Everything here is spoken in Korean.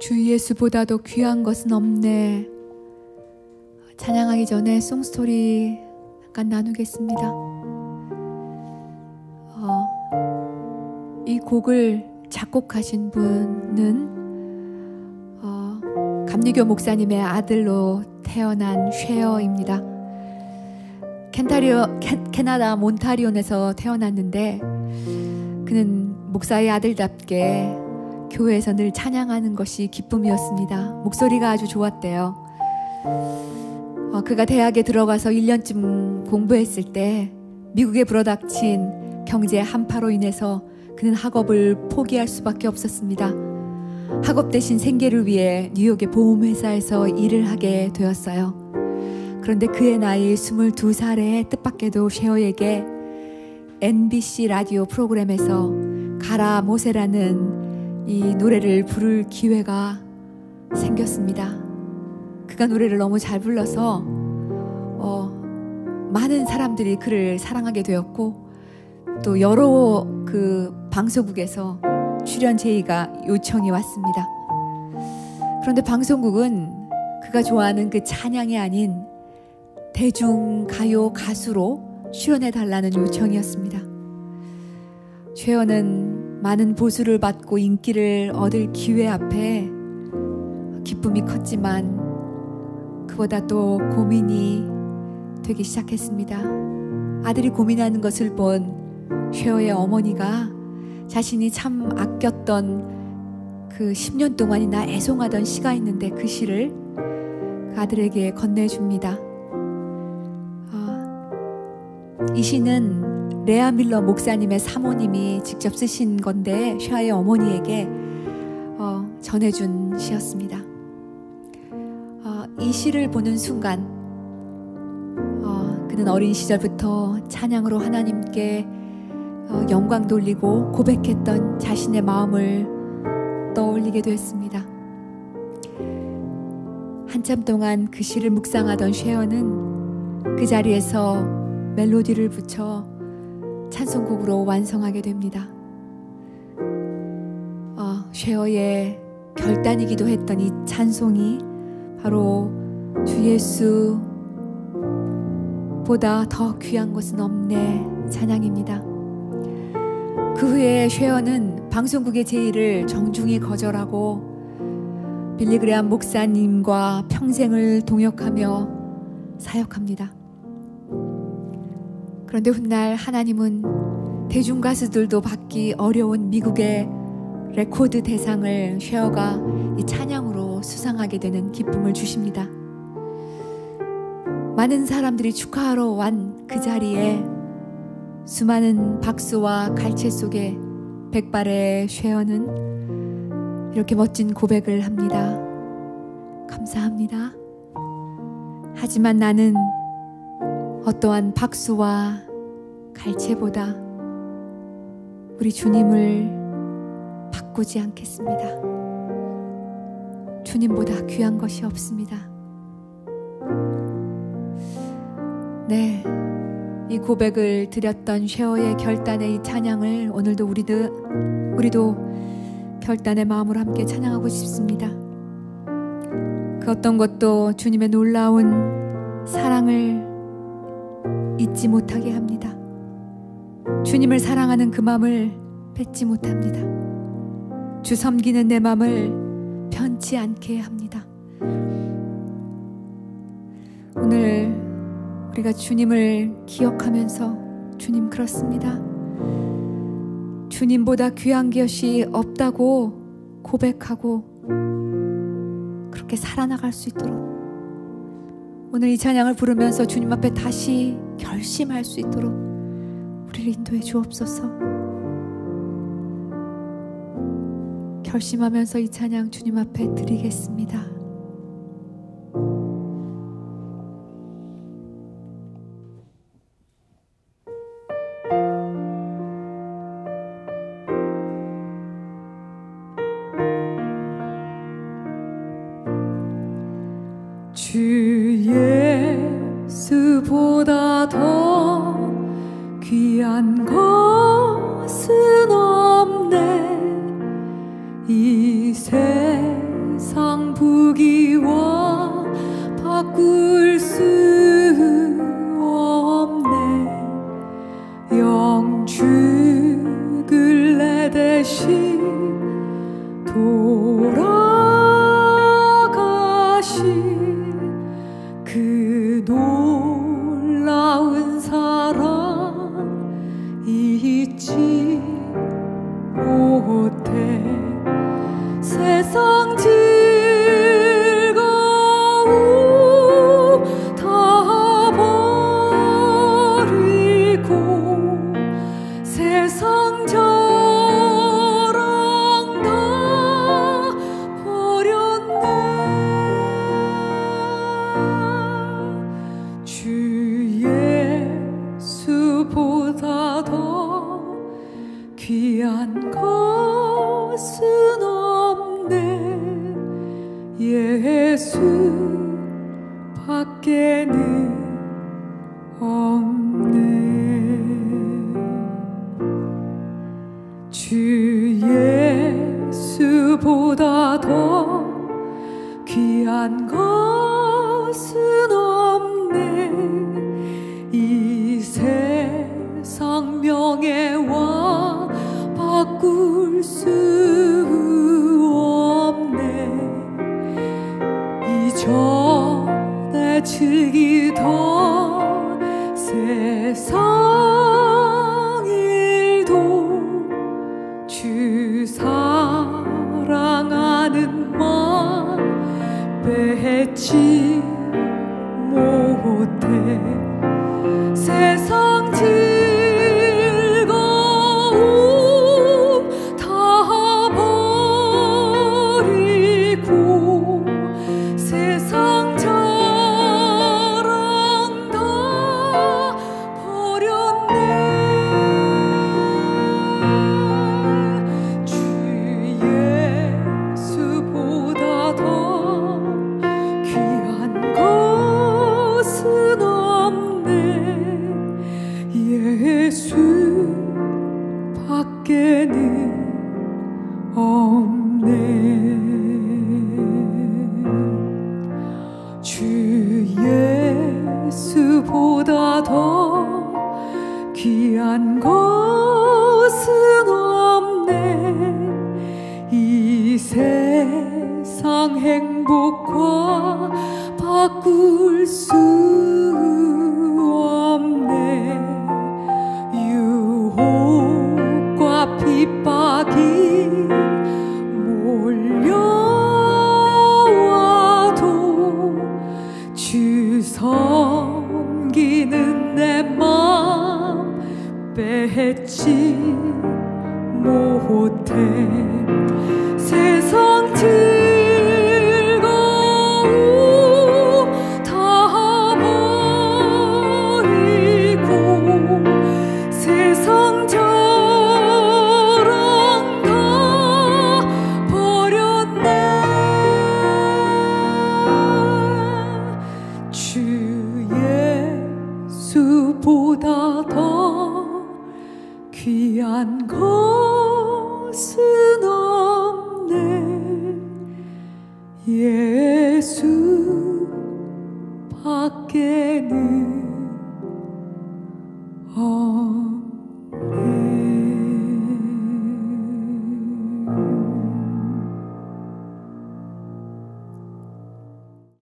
주 예수보다 더 귀한 것은 없네. 찬양하기 전에 송스토리 잠깐 나누겠습니다. 이 곡을 작곡하신 분은 감리교 목사님의 아들로 태어난 쉐어입니다. 캐나다 몬타리온에서 태어났는데 그는 목사의 아들답게 교회에서 늘 찬양하는 것이 기쁨이었습니다. 목소리가 아주 좋았대요. 그가 대학에 들어가서 1년쯤 공부했을 때 미국에 불어닥친 경제 한파로 인해서 그는 학업을 포기할 수밖에 없었습니다. 학업 대신 생계를 위해 뉴욕의 보험회사에서 일을 하게 되었어요. 그런데 그의 나이 22살에 뜻밖에도 쉐어에게 NBC 라디오 프로그램에서 가라 모세라는 이 노래를 부를 기회가 생겼습니다. 그가 노래를 너무 잘 불러서 많은 사람들이 그를 사랑하게 되었고 또 여러 그 방송국에서 출연 제의가 요청이 왔습니다. 그런데 방송국은 그가 좋아하는 그 찬양이 아닌 대중가요 가수로 출연해달라는 요청이었습니다. 쉐어는 많은 보수를 받고 인기를 얻을 기회 앞에 기쁨이 컸지만 그보다 또 고민이 되기 시작했습니다. 아들이 고민하는 것을 본 쉐어의 어머니가 자신이 참 아꼈던 그 10년 동안이나 애송하던 시가 있는데 그 시를 그 아들에게 건네줍니다. 이 시는 레아 밀러 목사님의 사모님이 직접 쓰신 건데 쉐어의 어머니에게 전해준 시였습니다. 이 시를 보는 순간 그는 어린 시절부터 찬양으로 하나님께 영광 돌리고 고백했던 자신의 마음을 떠올리게 되었습니다. 한참 동안 그 시를 묵상하던 쉐어는 그 자리에서 멜로디를 붙여 찬송곡으로 완성하게 됩니다. 쉐어의 결단이기도 했던 이 찬송이 바로 주 예수보다 더 귀한 것은 없네 찬양입니다. 그 후에 쉐어는 방송국의 제의를 정중히 거절하고 빌리 그레암 목사님과 평생을 동역하며 사역합니다. 그런데 훗날 하나님은 대중가수들도 받기 어려운 미국의 레코드 대상을 쉐어가 이 찬양으로 수상하게 되는 기쁨을 주십니다. 많은 사람들이 축하하러 wan 그 자리에 수많은 박수와 갈채 속에 백발의 쉐어는 이렇게 멋진 고백을 합니다. 감사합니다. 하지만 나는 어떠한 박수와 갈채보다 우리 주님을 바꾸지 않겠습니다. 주님보다 귀한 것이 없습니다. 네, 이 고백을 드렸던 쉐어의 결단의 이 찬양을 오늘도 우리도 결단의 마음으로 함께 찬양하고 싶습니다. 그 어떤 것도 주님의 놀라운 사랑을 잊지 못하게 합니다. 주님을 사랑하는 그 마음을 뺏지 못합니다. 주 섬기는 내 마음을 편치 않게 합니다. 오늘 우리가 주님을 기억하면서 주님 그렇습니다. 주님보다 귀한 것이 없다고 고백하고 그렇게 살아나갈 수 있도록 오늘 이 찬양을 부르면서 주님 앞에 다시 결심할 수 있도록 우리를 인도해 주옵소서. 결심하면서 이 찬양 주님 앞에 드리겠습니다. 주 예수보다 더 귀한 것은 없네. 이 세상 세상 부귀와 바꿀 수 없네. 영죽을 내 대신 돌아가신 그 놀라운 사랑 잊지 못해. 세상 즐거움 다 버리고 세상 자랑 다 버렸네. 주 예수보다 더 귀한 것은 없네. 예수 밖에는 없네. 주 예수보다 더 귀한 것은 없네. 이 세상 명예와 바꿀 수 없네. 이전에 즐기던 세상 일도 주 사랑하는 마음 뺏지 못해. 세상 즐거움 다 버리고 세상 자랑 다 버렸네. 주 예수보다 더 귀한 것은 없네. 예수 밖에는 없네. 주 예수보다 더 귀한 것은 없네. 이 세상 행복과 바꿀 수 없네. 유혹과 핍박이 몰려와도 주 섬기는 내 맘 뺏지 못해. 세상 즐거움 다 버리고 세상 자랑 다 버렸네. 주 예수보다 더 귀한 것은 없네. 예수 밖에는